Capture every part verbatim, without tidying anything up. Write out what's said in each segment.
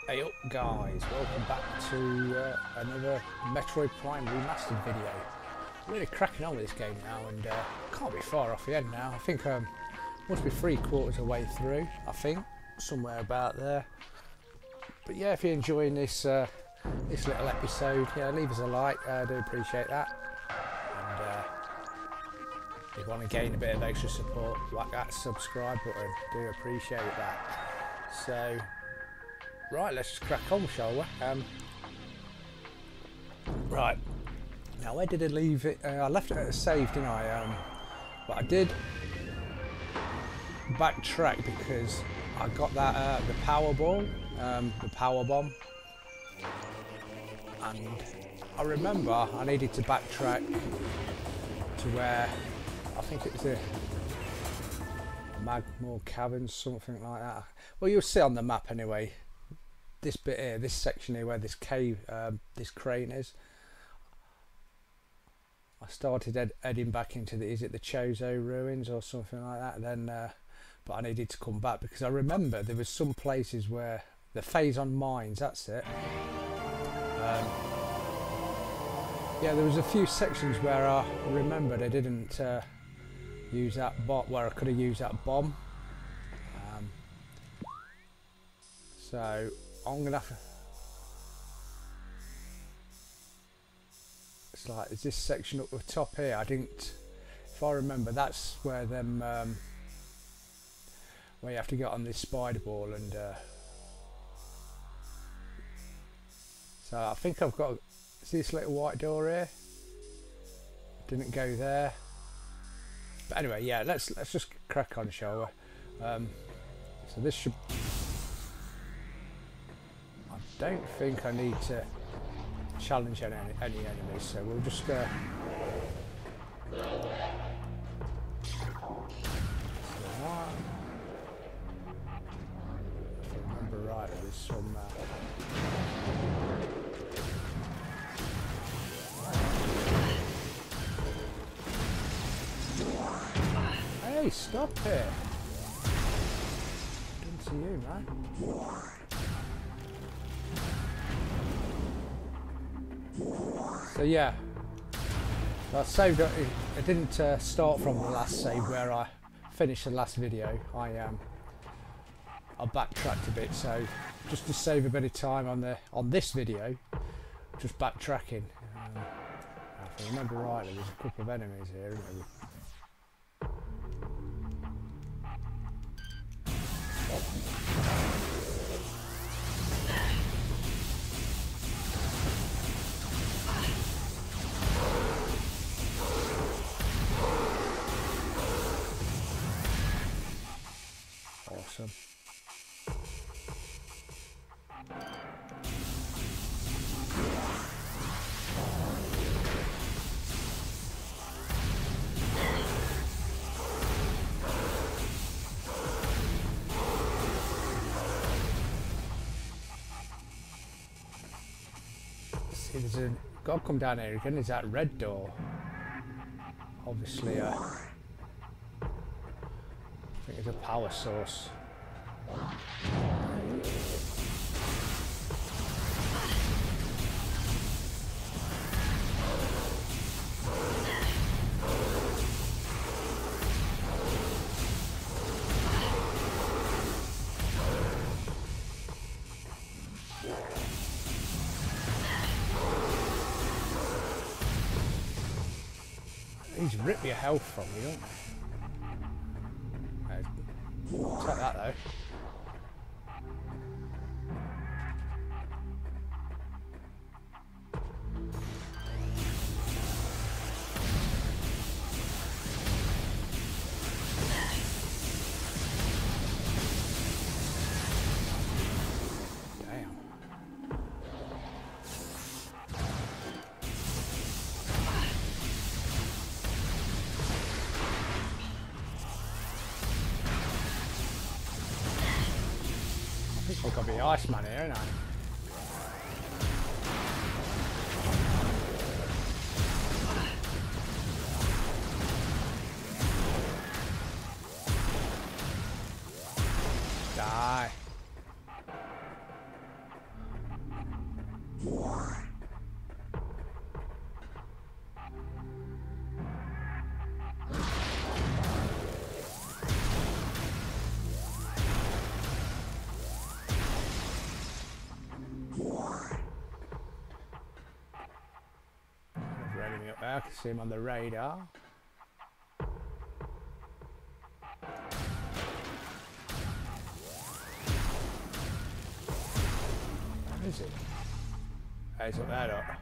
Hey up guys, welcome back to uh, another Metroid Prime Remastered video. Really cracking on with this game now and uh, can't be far off the end now. I think um must be three quarters of the way through, I think, somewhere about there. But yeah, if you're enjoying this uh, this little episode, yeah, leave us a like, I uh, do appreciate that. And uh, if you want to gain a bit of extra support, like that subscribe button, do appreciate that. So right, let's just crack on, shall we? Um, right, now where did I leave it? Uh, I left it at a save, didn't I? Um, but I did backtrack because I got that uh, the power ball, um, the power bomb, and I remember I needed to backtrack to where I think it was a Magmore Caverns, something like that. Well, you'll see on the map anyway. This bit here, this section here where this cave, um, this crane is. I started ed heading back into the, is it the Chozo ruins or something like that? Then, uh, but I needed to come back because I remember there was some places where the phase on mines. That's it. Um, yeah, there was a few sections where I remembered I didn't uh, use that bot where I could have used that bomb. Um, so. I'm gonna have to, it's like, is this section up the top here? I didn't, if I remember, that's where them, um, where you have to get on this spider ball and, uh, so I think I've got, see this little white door here? Didn't go there. But anyway, yeah, let's, let's just crack on, shall we? Um, so this should, don't think I need to challenge any, any enemies, so we'll just uh, if I remember right, there's some uh... hey, stop it! Didn't see you, man. So yeah, I saved it. I didn't uh, start from the last save where I finished the last video. I um, I backtracked a bit, so just to save a bit of time on the on this video, just backtracking. Um, if I remember rightly, there's a couple of enemies here, isn't there? Awesome. See, there's a got to come down here again. Is that red door? Obviously, uh, I think it's a power source. These rip your health from you, don't they? Uh, take that though. I've got to be Iceman here, ain't I? Die. I can see him on the radar. Where is he? Oh, he's up there, look.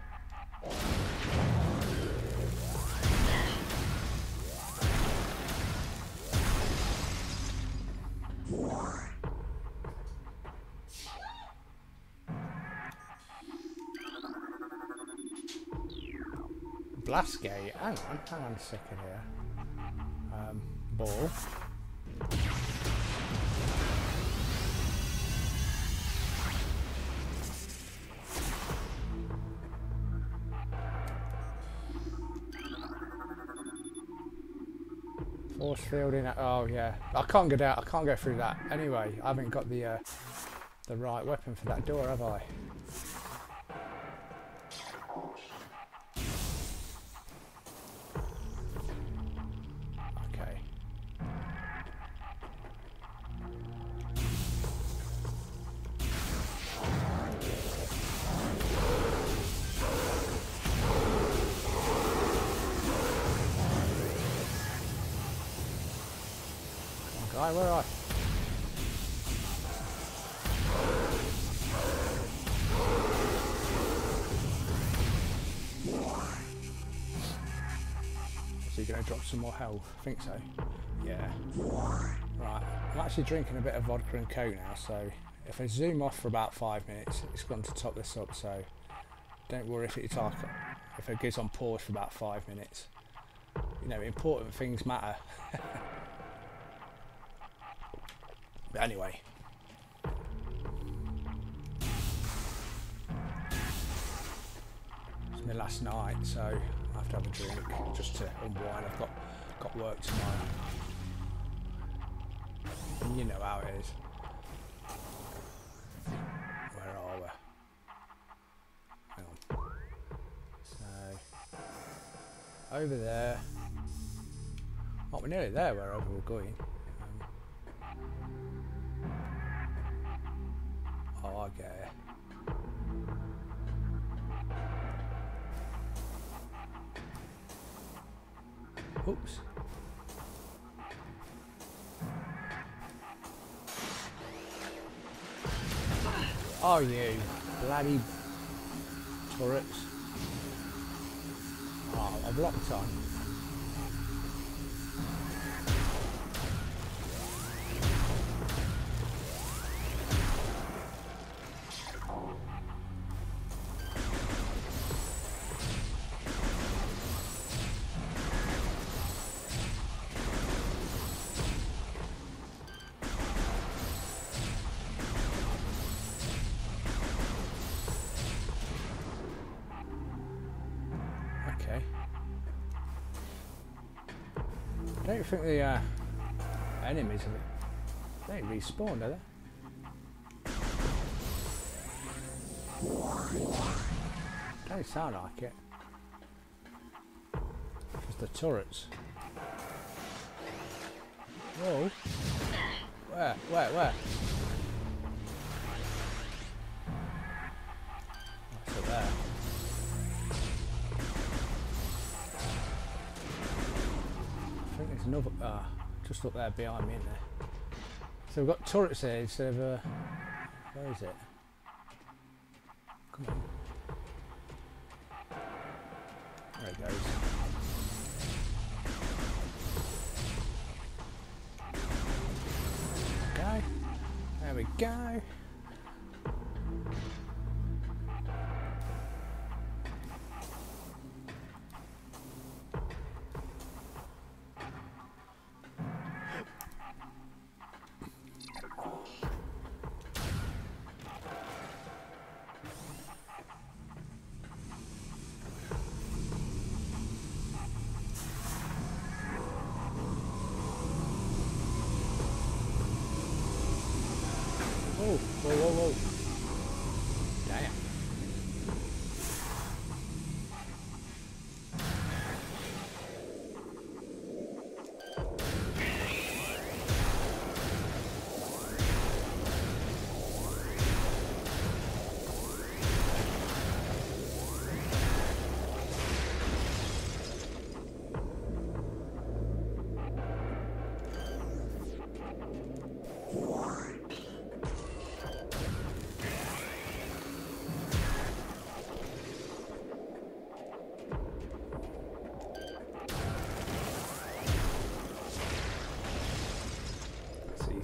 Blast gate. Hang on, hang on a second here. Um, ball. Force field in it. Oh yeah, I can't get out. I can't go through that. Anyway, I haven't got the uh, the right weapon for that door, have I? Okay. Guy, where are I? So you're going to drop some more health? I think so. Yeah. Right. I'm actually drinking a bit of vodka and coke now, so if I zoom off for about five minutes, it's going to top this up. So don't worry if it's like if it goes on pause for about five minutes. You know, important things matter. But anyway, it's my last night, so I have to have a drink just to unwind. I've got got work tomorrow. And you know how it is. Where are we? Hang on. So over there. Oh, we're nearly there wherever we're going. Oh, I get it. Oops. Oh, you bloody turrets. Oh, I've locked on. I don't think the uh, enemies have they respawn, do they? Don't sound like it. Just the turrets. Whoa! Where? Where? Where? What's up there? I think there's another, ah, just up there behind me, isn't there? So we've got turrets here instead of, uh, where is it? Come on. There it goes. Go. There we go. Whoa, whoa, whoa, whoa. Damn.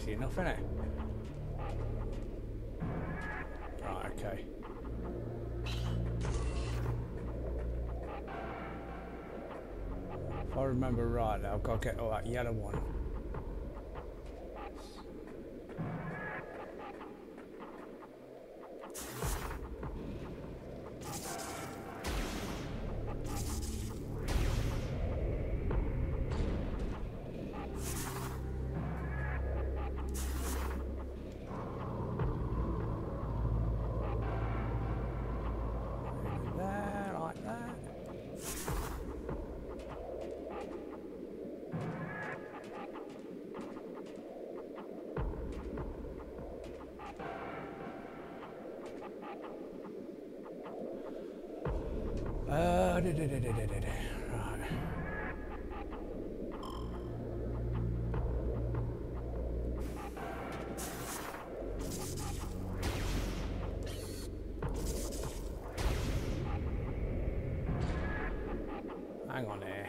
easy enough, isn't it? Right, okay. If I remember right, I've got to get all that yellow one. There, like that. Uh, da, da, da, da, da, da. Right. Hang on here.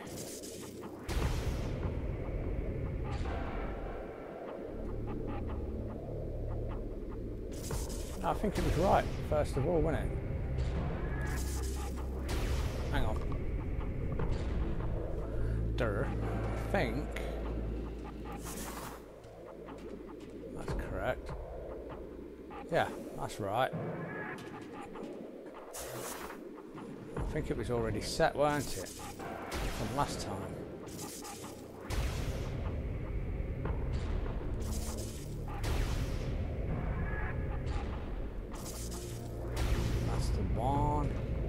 No, I think it was right, first of all, wasn't it? Hang on. Der. I think that's correct. Yeah, that's right. I think it was already set, weren't it? From last time. That's the one.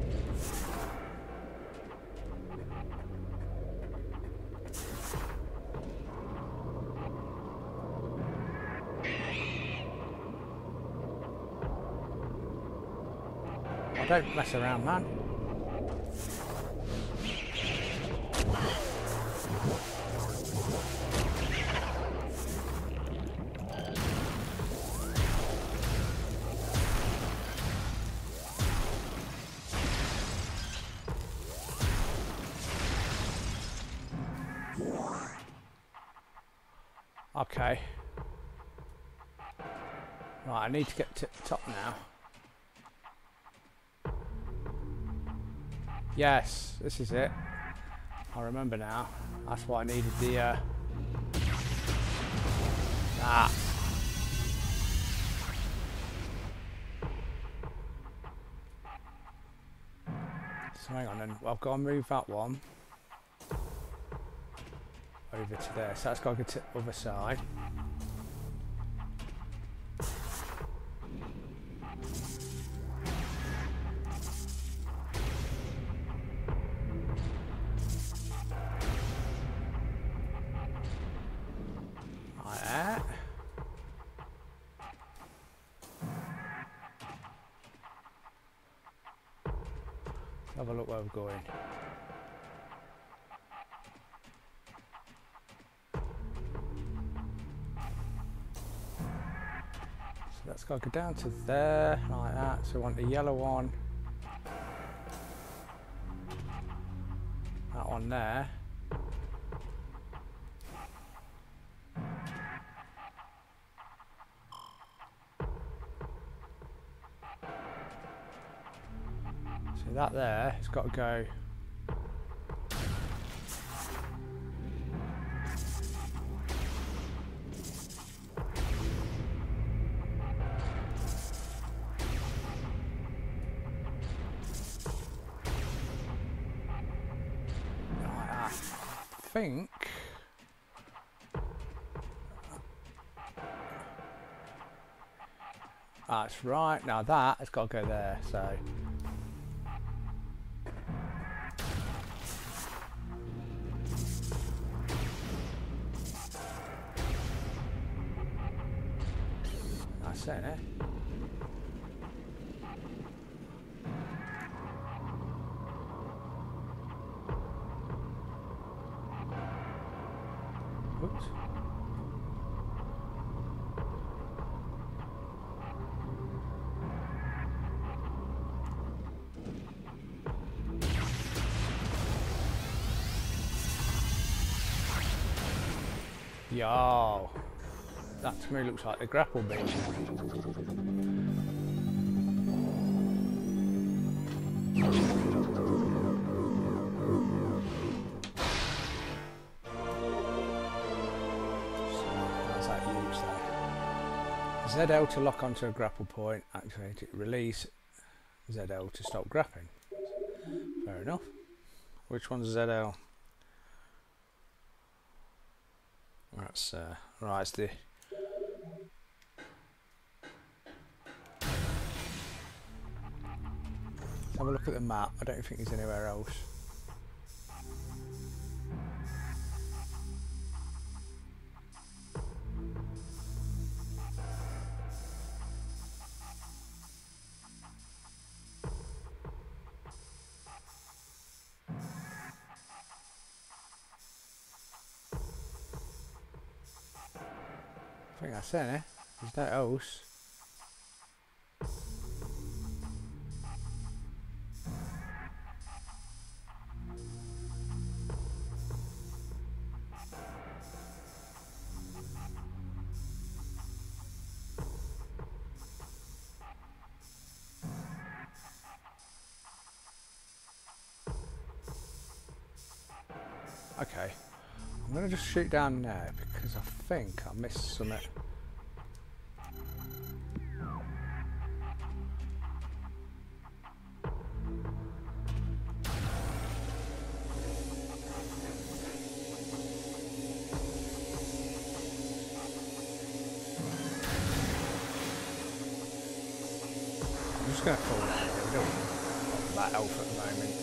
I don't mess around, man. Okay. Right, I need to get to the top now. Yes, this is it. I remember now. That's why I needed the uh ah. So hang on then, well, I've got to move that one over to there. So that's got to go to the other side. Have a look where we're going. So that's got to go down to there, like that. So we want the yellow one. That one there. So that there, it's got to go. I think that's right. Now that has got to go there. So. That's it, eh? Oops. Yo. That to me looks like the grapple beam. Z L to lock onto a grapple point, activate it, release Z L to stop grappling. Fair enough. Which one's Z L? That's uh, right, it's the let's have a look at the map. I don't think there's anywhere else. I think that's it, eh? There's no else. Okay, I'm going to just shoot down there because I think I missed something. I'm just going to fall down here. We don't want that elf at the moment.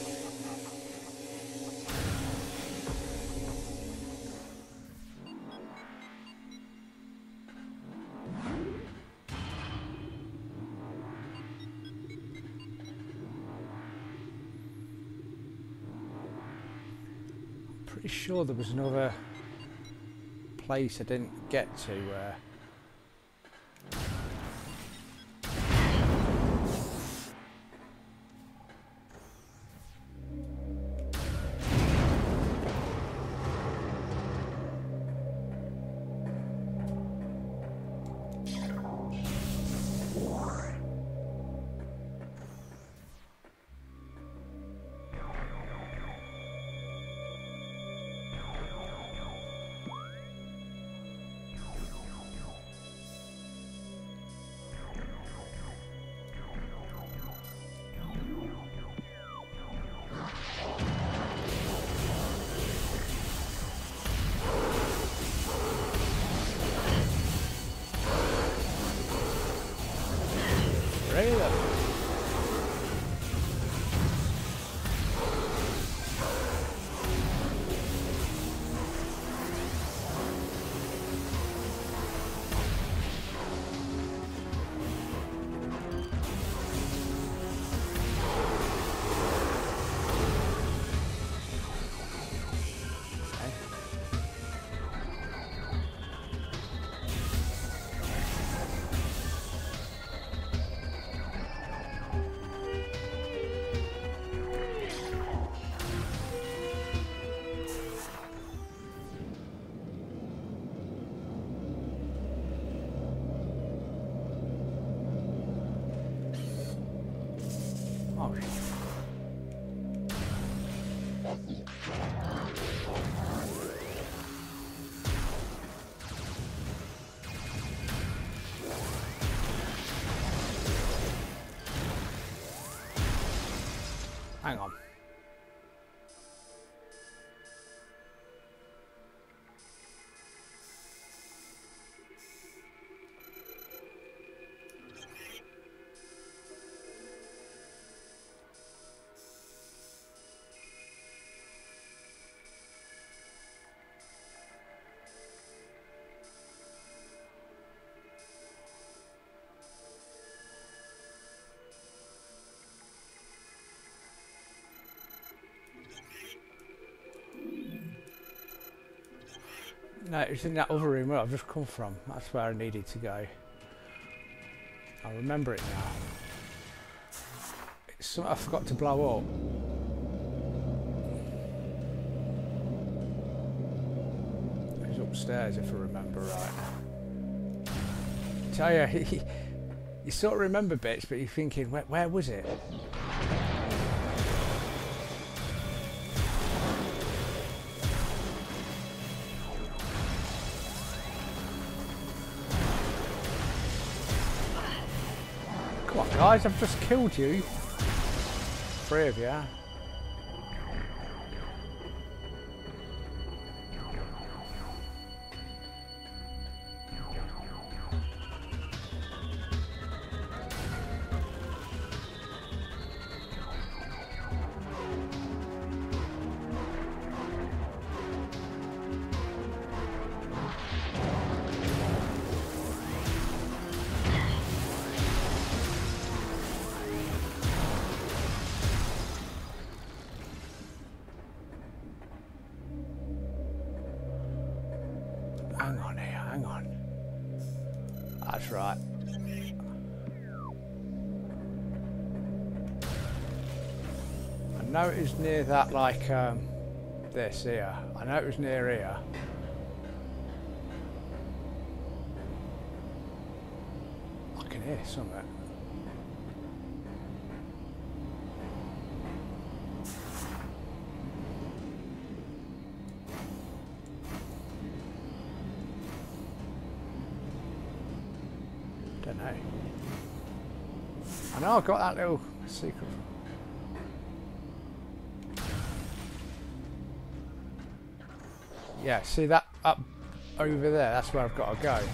Pretty sure there was another place I didn't get to. Uh, Really? Oh, hang on. No, it's in that other room where I've just come from. That's where I needed to go. I remember it now. It's something I forgot to blow up. It's upstairs if I remember right. tell you, you sort of remember bits, but you're thinking, where, where was it? Come on, guys, I've just killed you. Three of you. Hang on here, hang on. That's right. I know it was near that, like, um, this here. I know it was near here. I can hear something. Don't know. I know I've got that little secret. Yeah, see that up over there? That's where I've got to go.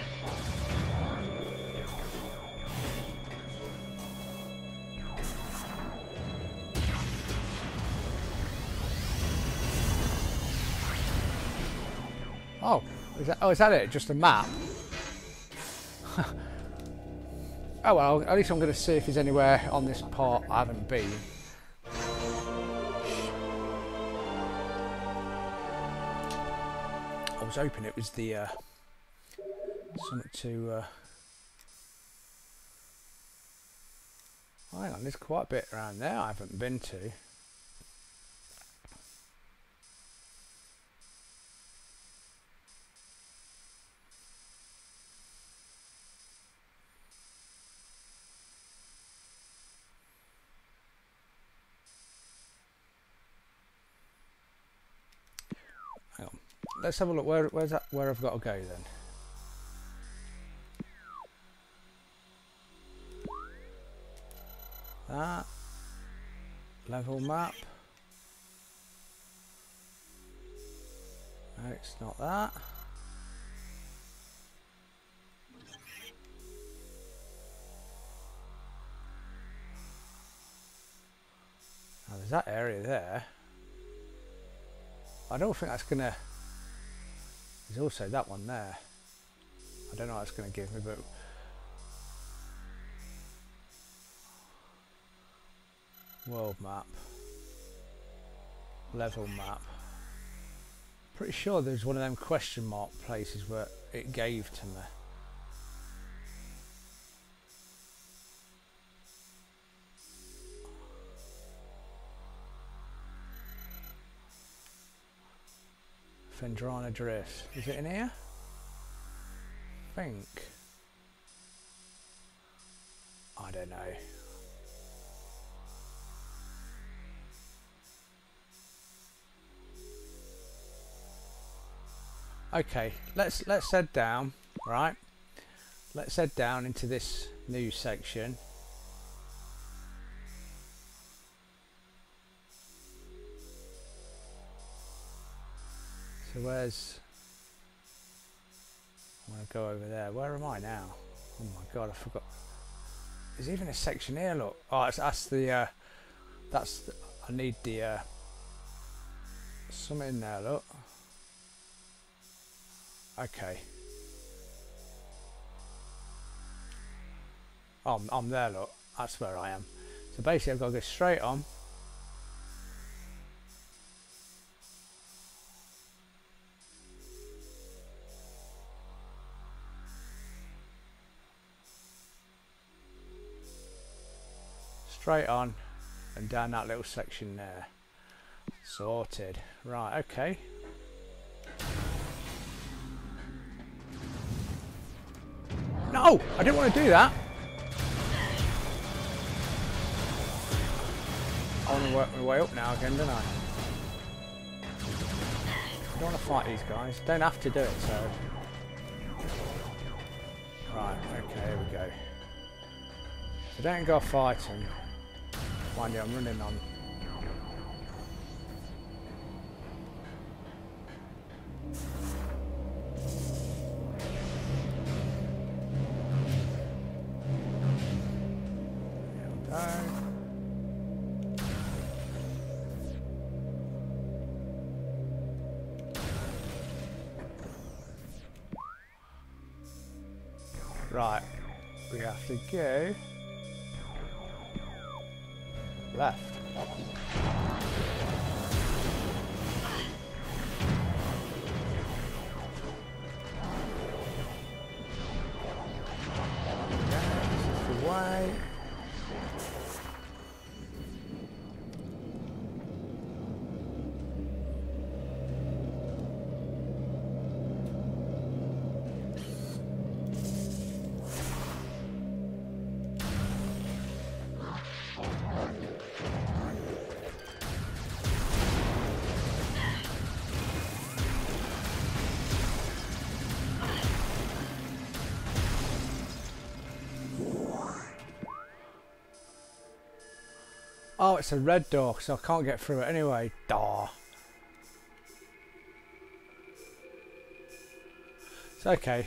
Oh, is that? Oh, is that it? Just a map? Oh well, at least I'm going to see if there's anywhere on this part I haven't been. I was hoping it was the uh, something to. Uh... Oh, hang on, there's quite a bit around there I haven't been to. Hang on. Let's have a look. Where, where's that? Where I've got to go then? That level map. No, it's not that. Now there's that area there. I don't think that's gonna. There's also that one there. I don't know what it's gonna give me, but world map, level map. Pretty sure there's one of them question mark places where it gave to me. Fendrana Drift. Is it in here? I think. I don't know. Okay, let's let's head down, right? Let's head down into this new section. So where's... I'm going to go over there. Where am I now? Oh my god, I forgot. There's even a section here, look. Oh, it's, that's the... Uh, that's... The, I need the... Uh, something in there, look. Okay. Oh, I'm, I'm there, look. That's where I am. So basically I've got to go straight on. Straight on and down that little section there. Sorted. Right, okay. No! No! I didn't want to do that. I want to work my way up now again, don't I? I don't want to fight these guys. Don't have to do it, so... Right, okay, here we go. So don't go fighting. Mind you, I'm running on. Right, we have to go left. Yeah, this is the way. Oh, it's a red door, so I can't get through it anyway. Duh. It's okay.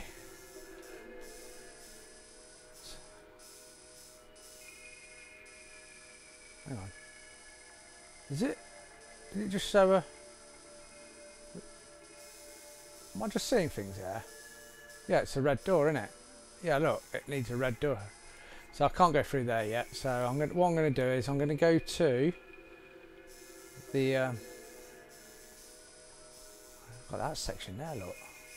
Hang on. Is it? Did it just show a... Am I just seeing things there? Yeah, it's a red door, isn't it? Yeah, look, it needs a red door. So I can't go through there yet. So I'm going. What I'm going to do is I'm going to go to the. Um, got that section there. Look.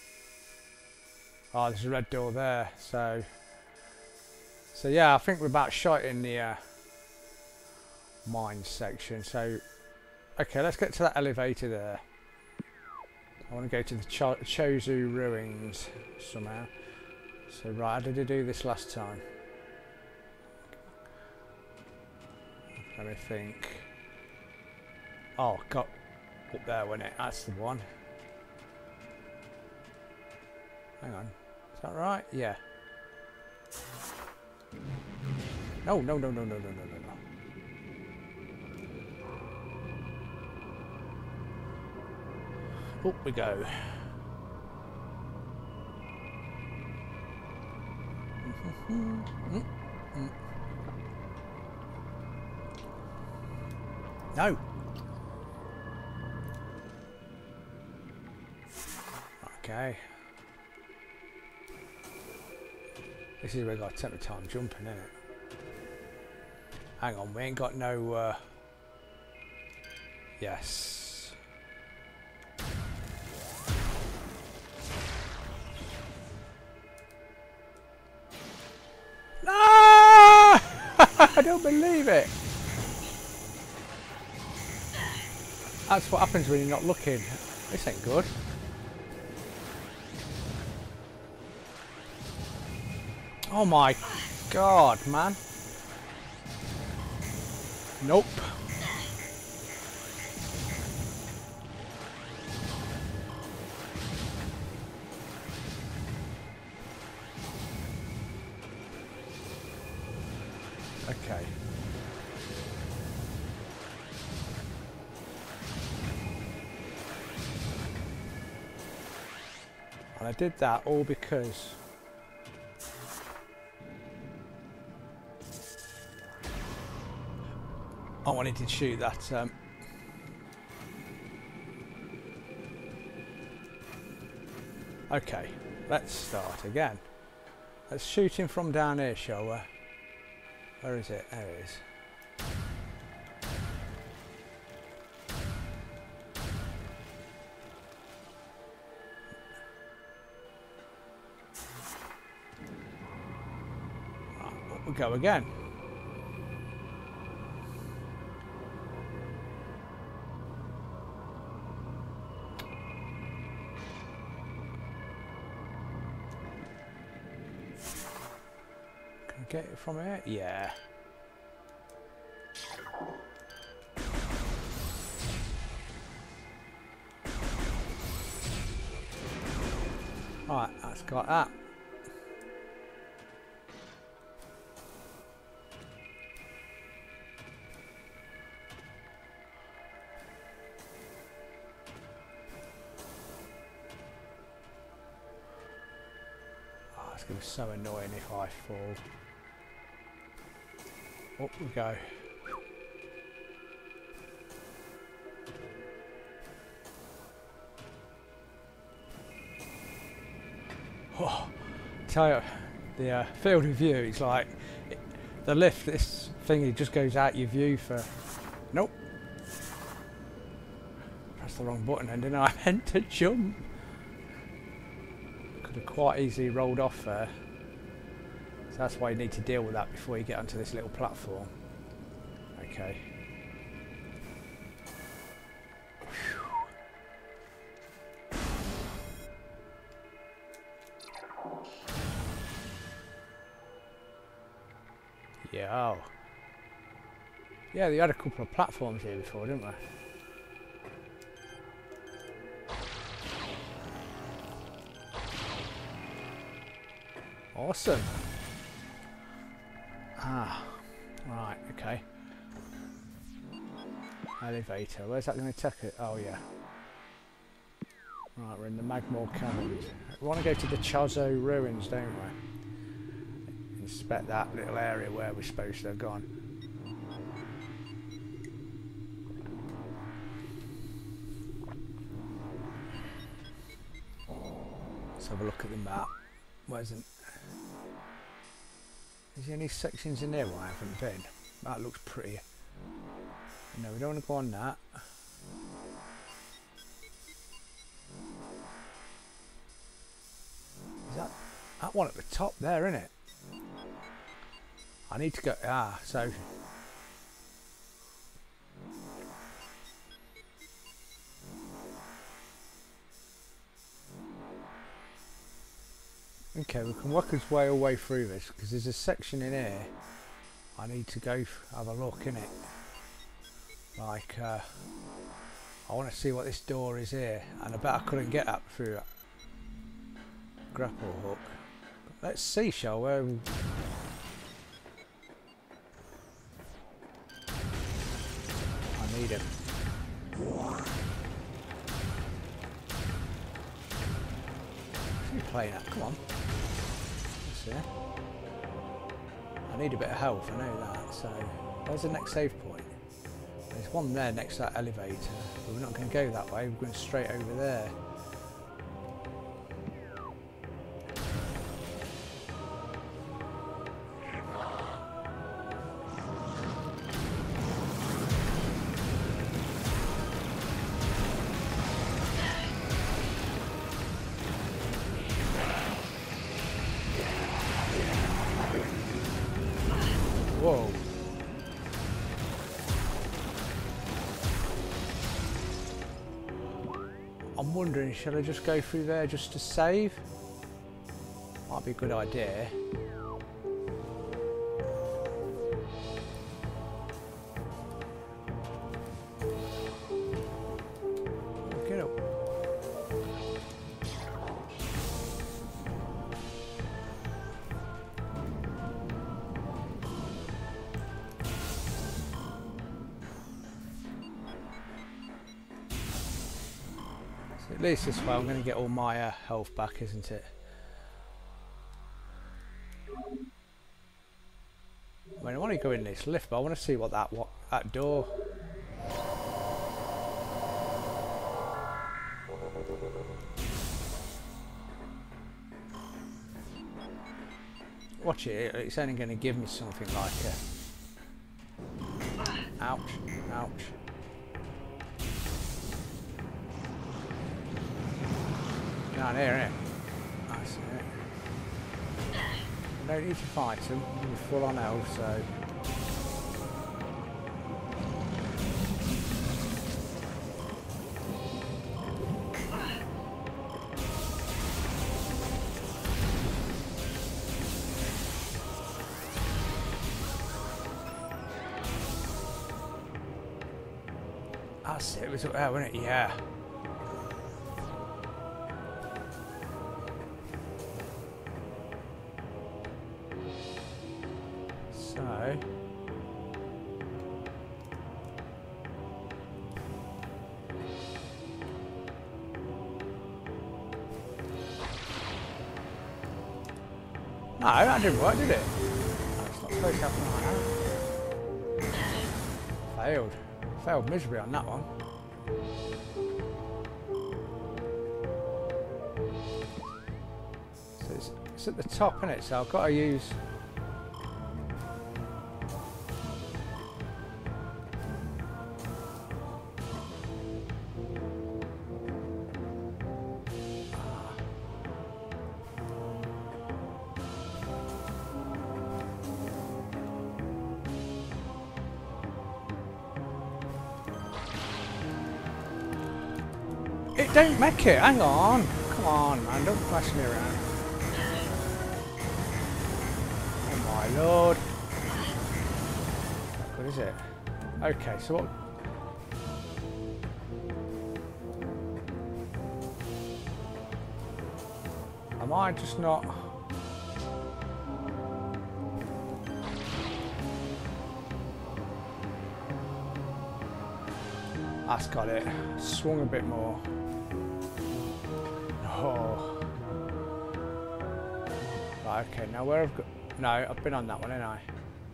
Oh, there's a red door there. So. So yeah, I think we're about shot in the uh, mine section. So, okay, let's get to that elevator there. I want to go to the Cho Chozu ruins somehow. So right, how did I do this last time? Let me think. Oh, got up there, wasn't it? That's the one. Hang on. Is that right? Yeah. No, no, no, no, no, no, no, no, no. Up we go. No. Okay. This is where I got to take my time jumping, isn't it? Hang on, we ain't got no. Uh... Yes. No! I don't believe it. That's what happens when you're not looking. This ain't good. Oh my god, man. Nope. Okay. And I did that all because I wanted to shoot that. Um, okay, let's start again. Let's shoot him from down here, shall we? Where is it? There it is. Right, we'll go again. get it from here? Yeah. Right, that's got that. Oh, it's going to be so annoying if I fall. Up we go. Oh, tell you, the uh, field of view is like it, the lift. This thingy just goes out your view for. Nope. Pressed the wrong button, and then I meant to jump. Could have quite easily rolled off there. So that's why you need to deal with that before you get onto this little platform. Okay. Yeah. Oh. Yeah, they had a couple of platforms here before, didn't they? Awesome. Ah, right, okay. Elevator, where's that going to take it? Oh, yeah. Right, we're in the Magmore Caverns. We want to go to the Chazo Ruins, don't we? Inspect that little area where we're supposed to have gone. Let's have a look at the map. Where's it? Is there any sections in there where I haven't been? That looks pretty. No, we don't want to go on that. Is that that one at the top there, isn't it? I need to go. Ah, so. Okay, we can work our way all the way through this because there's a section in here I need to go have a look in it. Like, uh, I want to see what this door is here, and I bet I couldn't get up through that grapple hook. But let's see, shall we? I need him. What's he playing at? Come on. Let's see. I need a bit of health, I know that. So, where's the next save point? There's one there next to that elevator, but we're not going to go that way, we're going straight over there. Whoa. I'm wondering, shall I just go through there just to save? Might be a good idea. Get up. At least this way I'm going to get all my uh, health back, isn't it? I mean, I want to go in this lift, but I want to see what that what that door. Watch it, it's only going to give me something like a... Ouch, ouch. Down here, innit? That's it. I don't need to fight them, I'm full on health, so... That's it, it was up there, wasn't it? Yeah. So... No, that didn't work, did it? No, it's not supposed to happen like that. Failed. Failed miserably on that one. So it's, it's at the top, isn't it? So I've got to use... It don't make it, hang on. Come on, man, don't flash me around. Oh my lord. Not good, is it? Okay, so what... Am I just not... That's got it. Swung a bit more. Oh. Right, okay, now where I've got... No, I've been on that one, ain't I?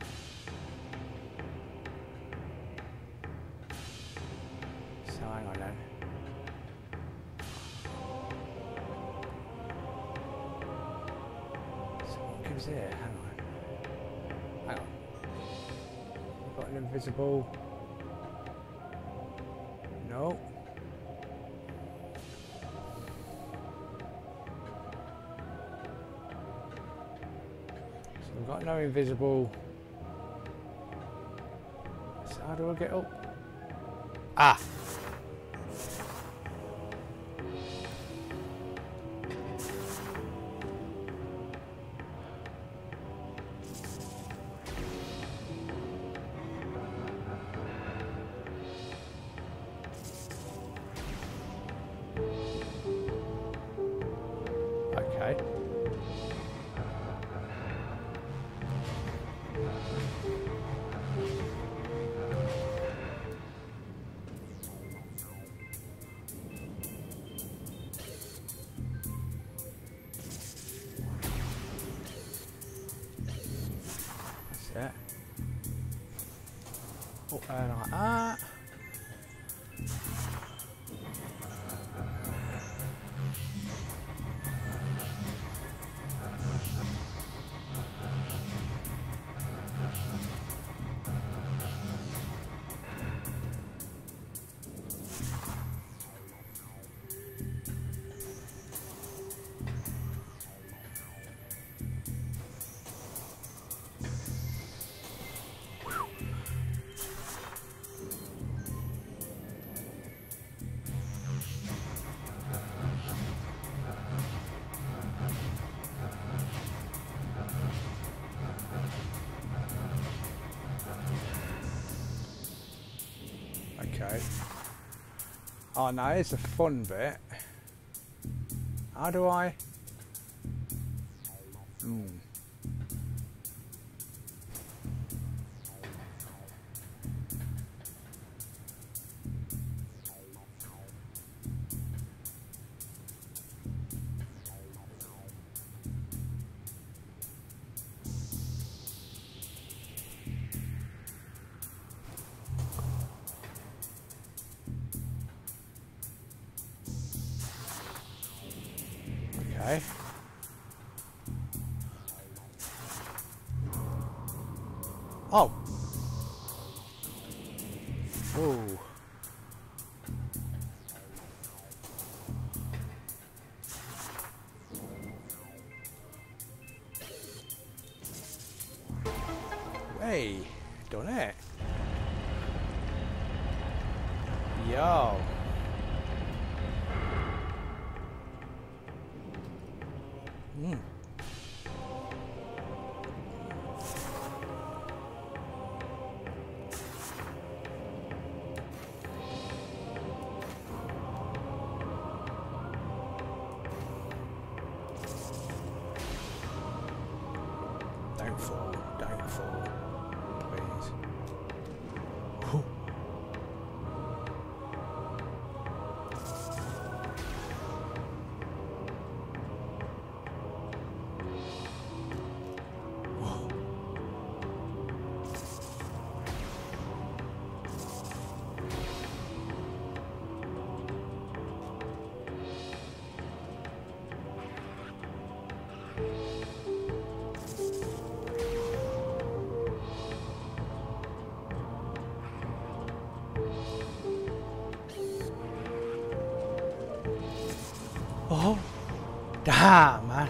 So hang on then. So what gives it? Hang on. Hang on. We've got an invisible... No. So we've got no invisible. So how do I get up? Ah! Okay. That's it. Up there like that. Okay. Oh, now here's the fun bit. How do I... Hmm. Okay. Oh. Ooh. Hey, done it. Yo. Hmm. Oh, damn, man.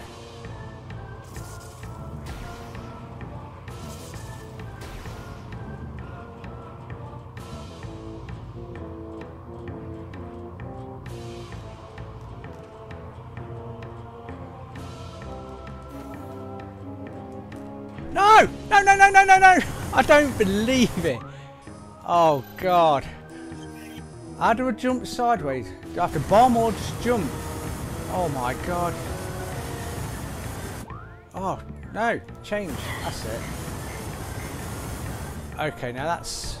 No! No, no, no, no, no, no! I don't believe it! Oh, God. How do I jump sideways? Do I have to bomb or just jump? Oh, my God. Oh, no. Change. That's it. Okay, now that's...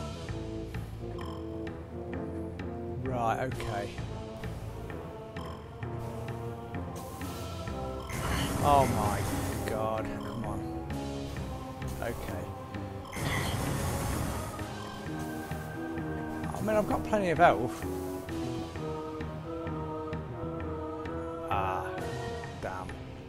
Right, okay. Oh, my God. Come on. Okay. I mean, I've got plenty of health. Ah, damn.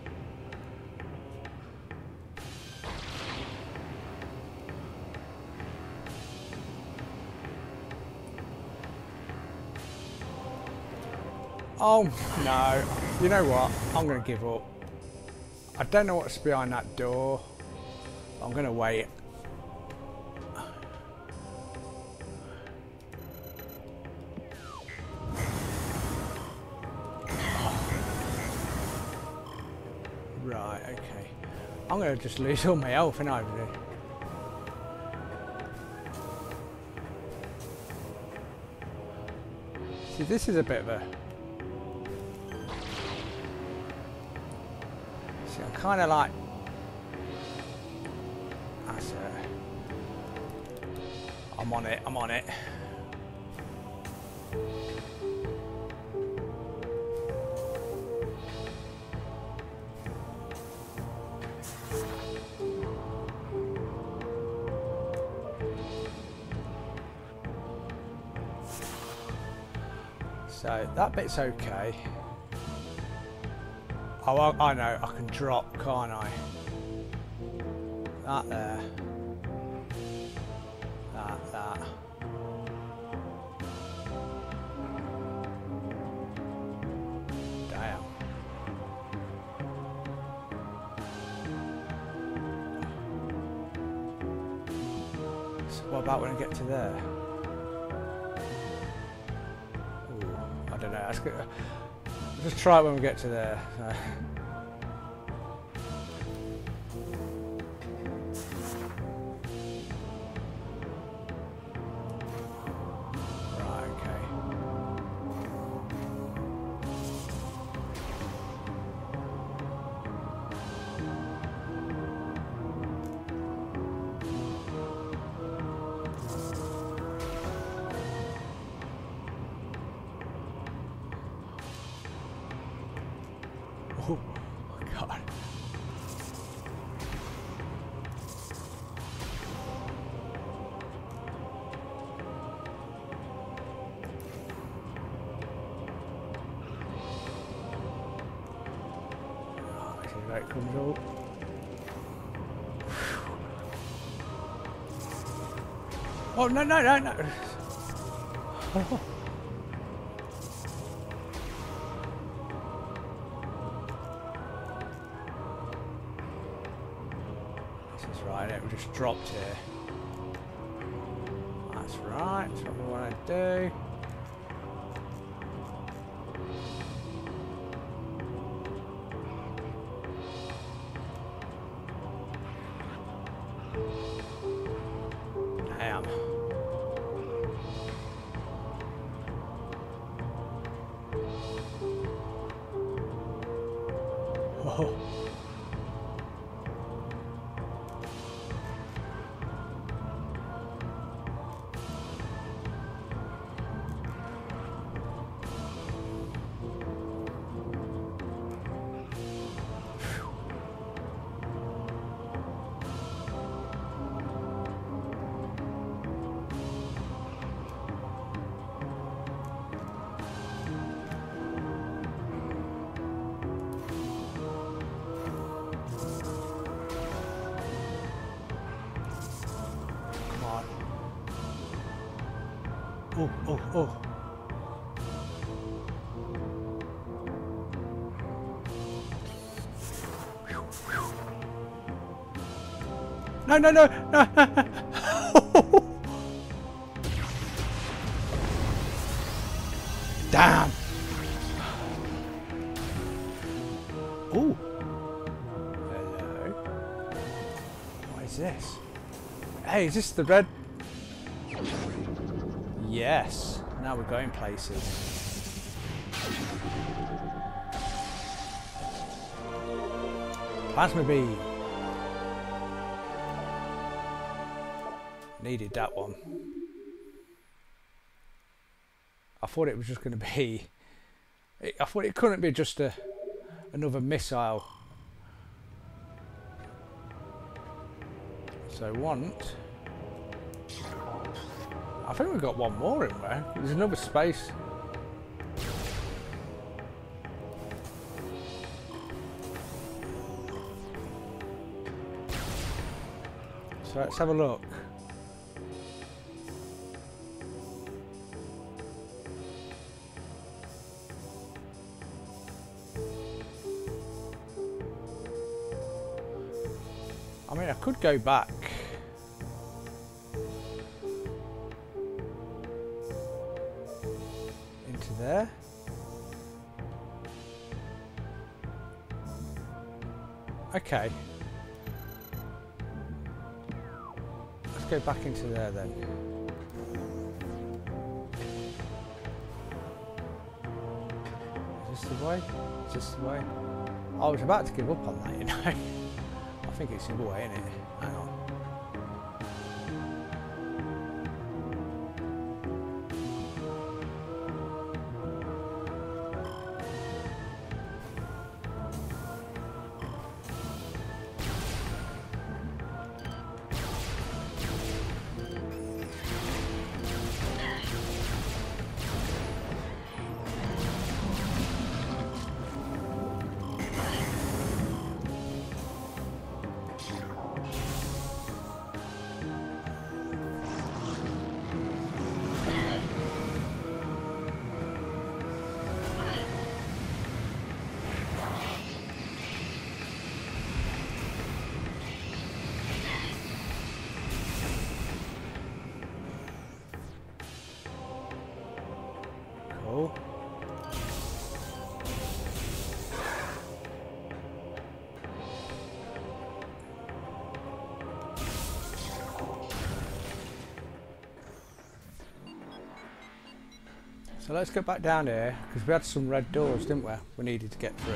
Oh, no. You know what? I'm going to give up. I don't know what's behind that door. I'm going to wait. Right, okay. I'm going to just lose all my health, and I really. See, this is a bit of a... See, I'm kind of like... That's it. I'm on it, I'm on it. So that bit's okay. Oh, I, I know, I can drop, can't I? That there. That, that. Damn. So what about when I get to there? I don't know. That's good. Just try it when we get to there. So. Right. Okay. Oh my God. Oh, this is where it comes up. Oh, no, no, no, no. Oh. Right, it just dropped here. That's right, that's what we want to do. Damn. Oh. Oh, oh, oh. No, no, no, no. Damn. Ooh. Hello. What is this? Hey, is this the red? Yes. Now we're going places. Plasma beam. Needed that one. I thought it was just going to be. I thought it couldn't be just a another missile. So want. I think we've got one more in there. There's another space. So let's have a look. I mean, I could go back. Into there. Okay. Let's go back into there then. Is this the way? Is this the way? I was about to give up on that, you know. I think it's the other way, isn't it? Hang on. Cool. So let's get back down here, because we had some red doors, didn't we? We needed to get through.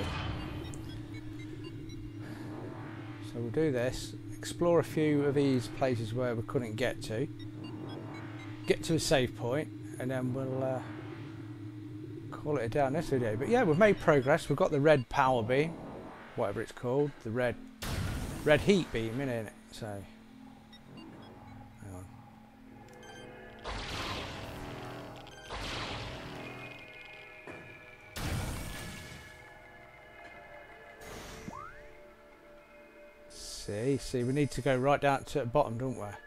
So we'll do this, explore a few of these places where we couldn't get to, get to a save point, and then we'll uh, call it a day on this video. But yeah, we've made progress. We've got the red power beam, whatever it's called, the red red heat beam, innit? So hang on. See, see, we need to go right down to the bottom, don't we?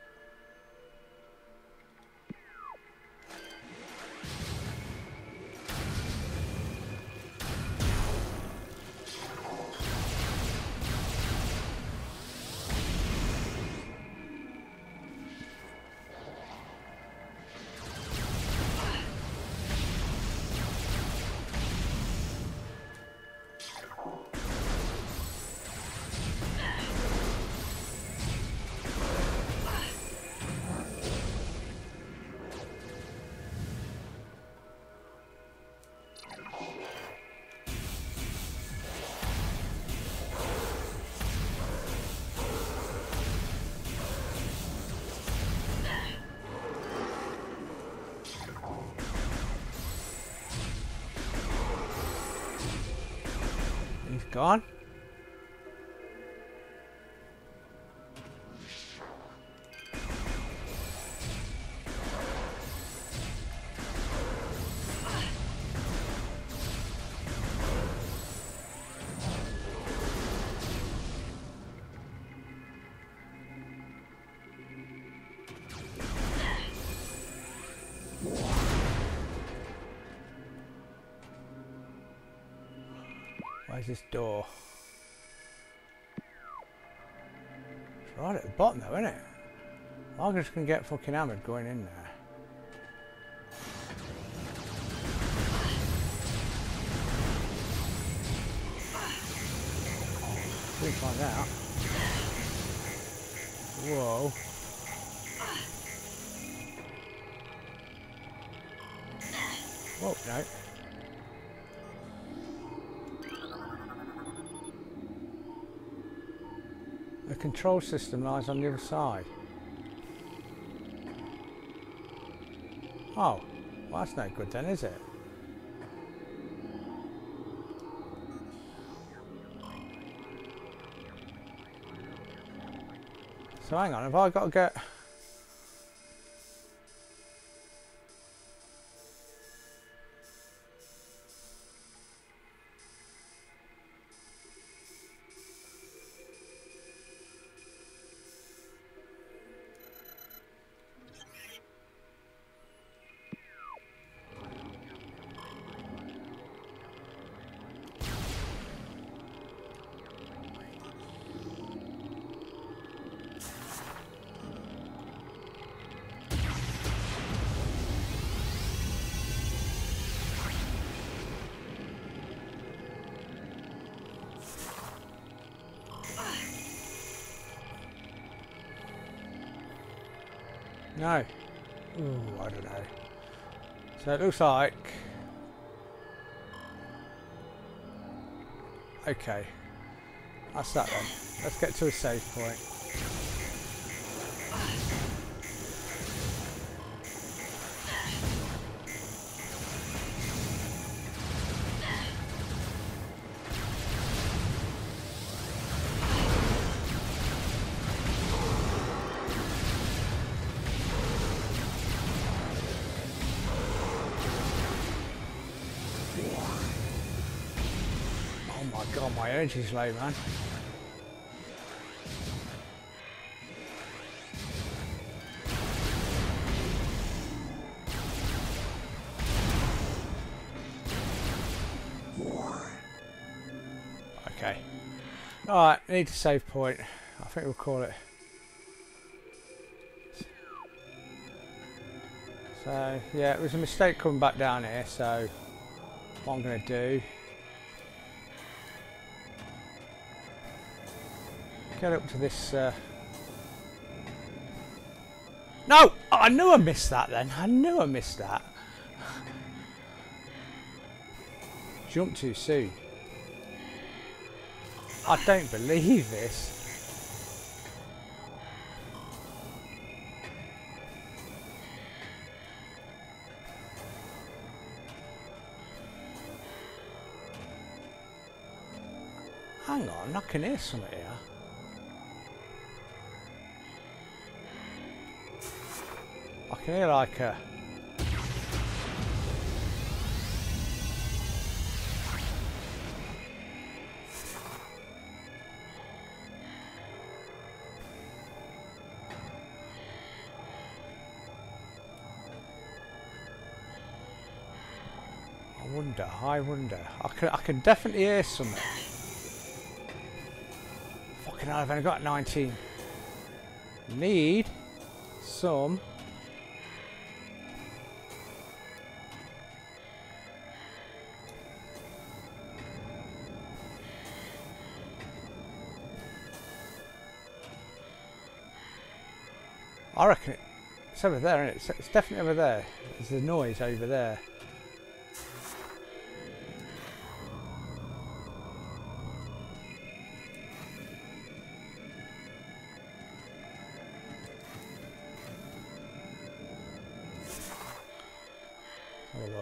Gone. Where's this door? Right at the bottom though, isn't it? I'm just going to get fucking hammered going in there. Didn't find out. Whoa. Whoa, no. The control system lies on the other side. Oh, well that's no good then, is it? So hang on, have I got to get... No. Ooh, I don't know. So it looks like... Okay. That's that then. Let's get to a save point. Oh my god, my energy's low, man. Okay. Alright, need a save point. I think we'll call it. So, yeah, it was a mistake coming back down here, so what I'm going to do... Get up to this... Uh... No! Oh, I knew I missed that then. I knew I missed that. Jumped too soon. I don't believe this. Hang on, I can hear something here. I can hear like a... I wonder, I wonder. I can, I can definitely hear something. Fucking hell, I've only got nineteen. Need some... I reckon it, it's over there, isn't it? It's, it's definitely over there. There's the noise over there. Have a look.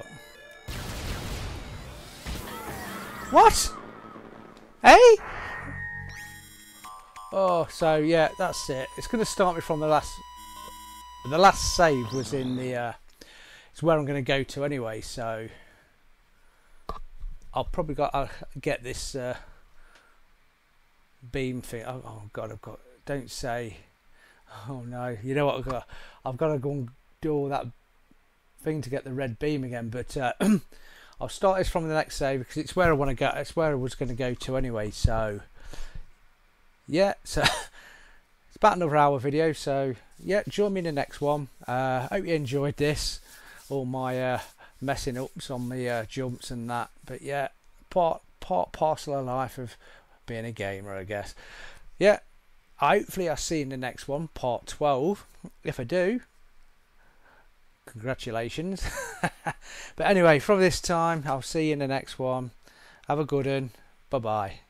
What? Hey? Oh, so yeah, that's it. It's going to start me from the last... The last save was in the, uh, it's where I'm going to go to anyway, so I'll probably got I'll get this uh, beam thing. Oh, oh god, I've got, don't say, oh no, you know what, I've got, I've got to go and do all that thing to get the red beam again, but uh, I'll start this from the next save because it's where I want to go, it's where I was going to go to anyway, so yeah, so it's about another hour video, so yeah, join me in the next one. uh hope you enjoyed this, all my uh messing ups on the uh, jumps and that, but yeah, part part parcel of life of being a gamer, I guess. Yeah, hopefully I'll see you in the next one, part twelve. If I do, congratulations. But anyway, from this time, I'll see you in the next one. Have a good one. Bye bye.